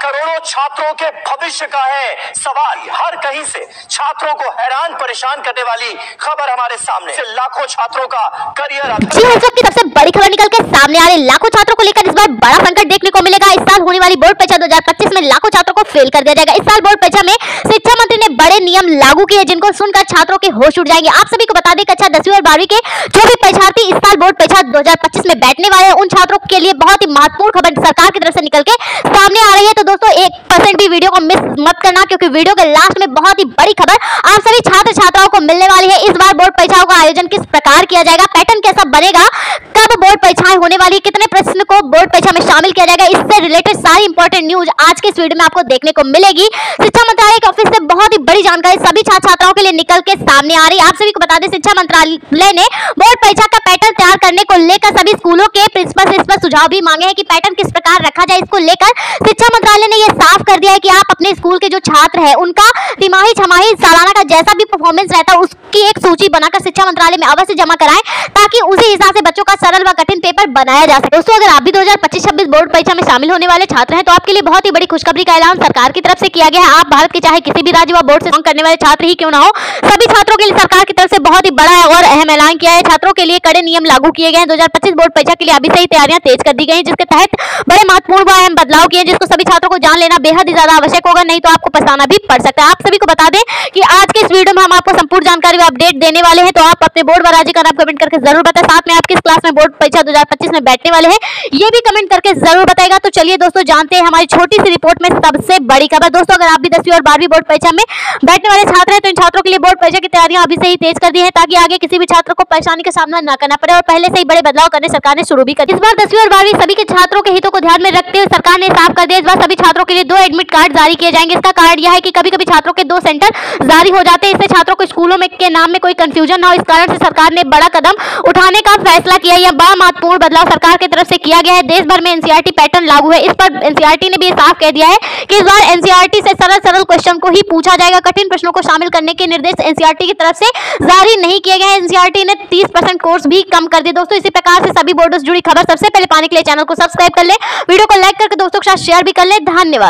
करोड़ों छात्रों के भविष्य का है सवाल। हर कहीं से छात्रों को हैरान परेशान करने वाली खबर हमारे सामने। लाखों छात्रों का करियर। जी हाँ, सबकी सबसे बड़ी खबर निकल के सामने आ रही। लाखों छात्रों को लेकर इस बार बड़ा संकट देखने को मिलेगा। इस साल होने वाली बोर्ड परीक्षा 2025 में लाखों छात्रों को फेल कर दिया जाएगा। इस साल बोर्ड परीक्षा में शिक्षा मंत्री ने बड़े नियम लागू किए जिनको सुनकर छात्रों के होश उड़ जाएंगे। आप सभी को बता दें कक्षा 10वीं और 12वीं के जो भी परीक्षार्थी इस साल बोर्ड परीक्षा 2025 में बैठने वाले हैं उन छात्रों के लिए बहुत ही महत्वपूर्ण खबर सरकार की तरफ से निकल के सामने आ रही है। तो दोस्तों 1% भी वीडियो को मिस मत करना, क्योंकि वीडियो के लास्ट में बहुत ही बड़ी खबर आप सभी छात्र छात्राओं को मिलने वाली है। इस बार बोर्ड परीक्षाओं का आयोजन किस प्रकार किया जाएगा, पैटर्न कैसा बनेगा, कब बोर्ड परीक्षाएं होने वाली, कितने प्रश्न को बोर्ड परीक्षा में शामिल किया जाएगा, इससे रिलेटेड सारी इंपॉर्टेंट न्यूज आज के इस वीडियो में आपको देखने को मिलेगी। शिक्षा मंत्रालय के ऑफिस से बहुत ही बड़ी जानकारी सभी छात्र छात्राओं के लिए निकल के सामने आ रही है। आप सभी को बता दें शिक्षा मंत्रालय ने बोर्ड परीक्षा का पैटर्न तैयार करने को लेकर सभी स्कूलों के प्रिंसिपल से इस पर सुझाव भी मांगे हैं कि पैटर्न किस प्रकार रखा जाए। इसको लेकर शिक्षा मंत्रालय ने यह साफ कर दिया है कि आप अपने स्कूल के जो छात्र हैं उनका तिमाही, छमाही, सालाना का जैसा भी परफॉर्मेंस रहता है उसकी एक सूची बनाकर शिक्षा मंत्रालय में अवश्य जमा कराएं ताकि उसी हिसाब से बच्चों का सरल व कठिन पेपर बनाया जा सके। दोस्तों अगर आप भी 2025-26 बोर्ड परीक्षा में शामिल होने वाले छात्र हैं तो आपके लिए बहुत ही बड़ी खुशखबरी का ऐलान सरकार की तरफ से किया गया है। आप भारत के चाहे किसी भी राज्य व बोर्ड से बिलोंग करने वाले छात्र ही क्यों ना हो, सभी छात्रों के लिए सरकार की तरफ से बहुत ही बड़ा और अहम ऐलान किया है। छात्रों के लिए कड़े नियम लागू किए गए हैं। 2025 बोर्ड परीक्षा के लिए अभी से ही तैयारियां तेज कर दी गई हैं, जिसके तहत बड़े महत्वपूर्ण व अहम बदलाव किए हैं जिसको सभी छात्रों को जान लेना बेहद ही ज्यादा आवश्यक होगा, नहीं तो आपको पछताना भी पड़ सकता है। आप सभी को बता दें कि आज के इस वीडियो में हम आपको संपूर्ण जानकारी व अपडेट देने वाले हैं, तो आप अपने बोर्ड व राज्य का नाम कमेंट करके जरूर बताएं। साथ में आप किस क्लास में बोर्ड परीक्षा 2025 में बैठने वाले हैं ये भी कमेंट करके जरूर बताएगा। तो चलिए दोस्तों जानते हैं हमारी छोटी सी रिपोर्ट में सबसे बड़ी खबर। दोस्तों अगर आप भी 10वीं और 12वीं बोर्ड परीक्षा में बैठने वाले छात्र हैं तो इन छात्रों के लिए बोर्ड परीक्षा की तैयारियां अभी से ही तेज कर दी है ताकि आगे किसी भी छात्र को परेशानी का सामना न करना पड़े, और पहले से ही बड़े बदलाव करने सरकार ने शुरू भी कर। इस बार 10वीं और 12वीं सभी के छात्रों के हितों को ध्यान में रखते हुए सरकार ने साफ कर दिया इस बार सभी छात्रों के लिए 2 एडमिट कार्ड जारी किए जाएंगे। इसका कारण यह है कि कभी कभी छात्रों के 2 सेंटर जारी हो जाते हैं, इससे छात्रों को स्कूलों में के नाम में कोई कंफ्यूजन ना हो। इस कारण से सरकार ने बड़ा कदम उठाने का फैसला किया। यह बड़ा महत्वपूर्ण बदलाव सरकार की तरफ से किया गया है। देश भर में एनसीईआरटी पैटर्न लागू है। इस पर एनसीईआरटी ने भी साफ कह दिया है कि इस बार एनसीईआरटी से सरल क्वेश्चन को ही पूछा जाएगा। कठिन प्रश्नों को शामिल करने के निर्देश एनसीईआरटी की तरफ से जारी नहीं किए गए हैं। एनसीईआरटी ने 30% कोर्स भी कम कर दिए। दोस्तों इसी प्रकार से सभी बोर्डों से जुड़ी खबर सबसे पहले पाने के लिए चैनल को सब्सक्राइब कर ले, वीडियो को लाइक करके दोस्तों के साथ शेयर भी कर ले। धन्यवाद।